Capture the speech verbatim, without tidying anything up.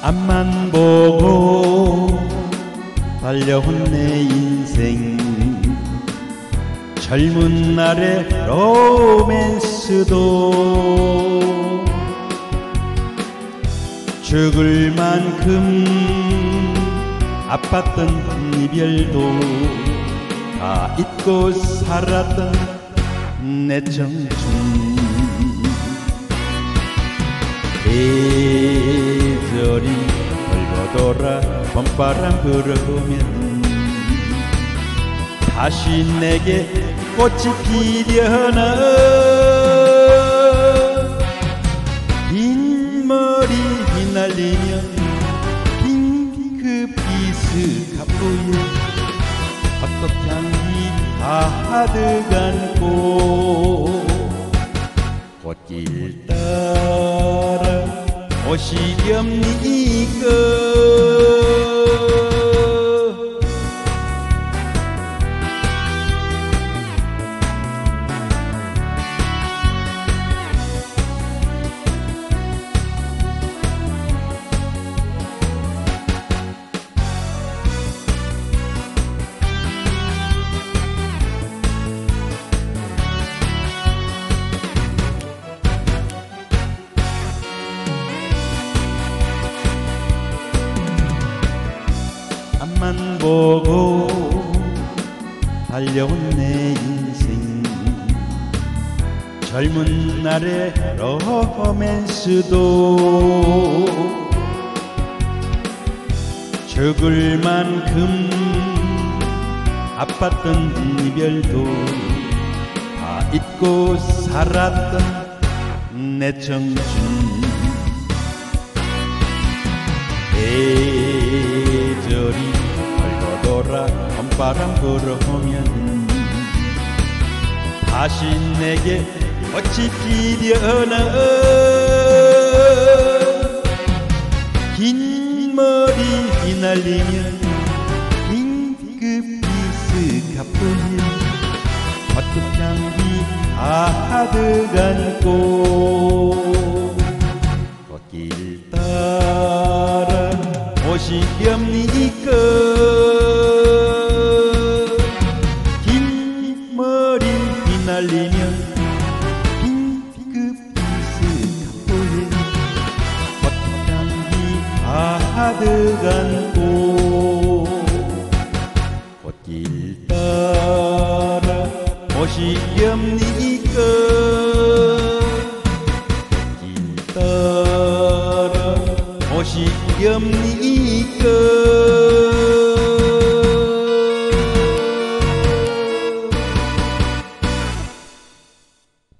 앞만 보고 달려온 내 인생, 젊은 날의 로맨스도 죽을 만큼 아팠던 이별도 다 잊고 살았던 내 청춘. 계절이 돌고 돌아 봄바람 불어오면 다시 내게 꽃이 피려나. 긴 머리 휘날리며 핑크빛을 가쁘게 헛것향기 가득 안고 꽃길 따라 오시렵니까. 앞만 보고 달려온 내 인생, 젊은 날의 로맨스도 죽을 만큼 아팠던 이별도 다 잊고 살았던 내 청춘. 계절이 돌고 돌아 봄바람 불어오면 다시 내게 꽃이 피려나. 긴 머리 휘날리며 핑크빛을 가쁘게 헛것향기 가득 안고 꽃길 따라 오시렵니까. 긴 머리 휘날리며 핑크빛을 가쁘게 헛향기 가득 안고 꽃길 따라 오시렵니까. 꽃길 따라 오시렵니까.